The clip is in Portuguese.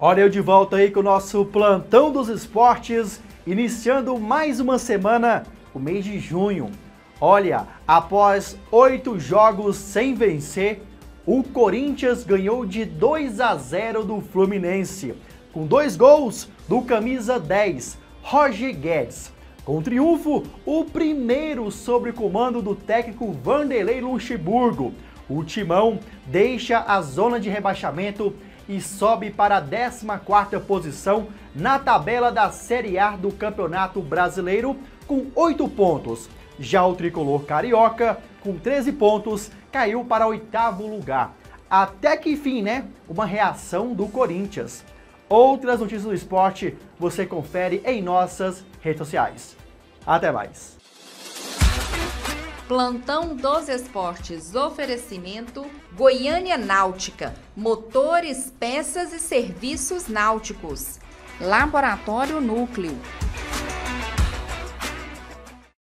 Olha, eu de volta aí com o nosso Plantão dos Esportes, iniciando mais uma semana, o mês de junho. Olha, após 8 jogos sem vencer, o Corinthians ganhou de 2-0 do Fluminense, com 2 gols do camisa 10, Roger Guedes. Com o triunfo, o primeiro sob o comando do técnico Vanderlei Luxemburgo. O Timão deixa a zona de rebaixamento e sobe para a 14ª posição na tabela da Série A do Campeonato Brasileiro com 8 pontos. Já o tricolor carioca, com 13 pontos, caiu para o 8º lugar. Até que enfim, né? Uma reação do Corinthians. Outras notícias do esporte você confere em nossas redes sociais. Até mais! Plantão dos Esportes, oferecimento Goiânia Náutica, motores, peças e serviços náuticos. Laboratório Núcleo,